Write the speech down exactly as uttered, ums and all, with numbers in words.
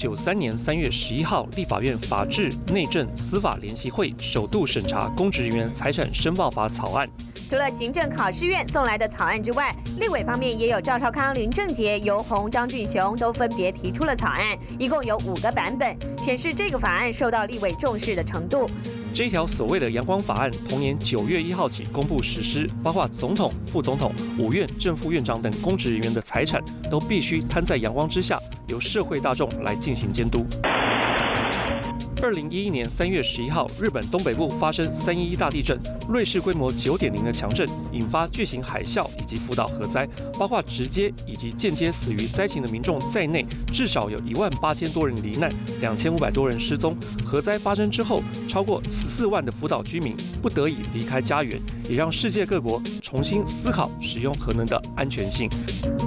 九三年三月十一号，立法院法制、内政、司法联席会首度审查公职人员财产申报法草案。 除了行政考试院送来的草案之外，立委方面也有赵少康、林正杰、游鸿、张俊雄都分别提出了草案，一共有五个版本，显示这个法案受到立委重视的程度。 这条所谓的阳光法案，同年九月一号起公布实施，包括总统、副总统、五院正副院长等公职人员的财产，都必须摊在阳光之下，由社会大众来进行监督。二零一一年三月十一号，日本东北部发生三一一大地震，瑞士规模九点零的强震，引发巨型海啸以及福岛核灾，包括直接以及间接死于灾情的民众在内，至少有一万八千多人罹难，两千五百多人失踪。核灾发生之后，超过十四万的福岛居民不得已离开家园，也让世界各国重新思考使用核能的安全性。